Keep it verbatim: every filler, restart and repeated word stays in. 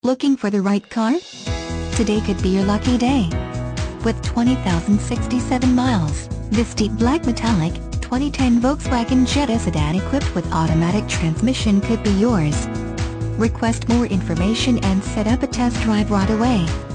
Looking for the right car? Today could be your lucky day. With twenty thousand sixty-seven miles, this deep black metallic, twenty ten Volkswagen Jetta Sedan equipped with automatic transmission could be yours. Request more information and set up a test drive right away.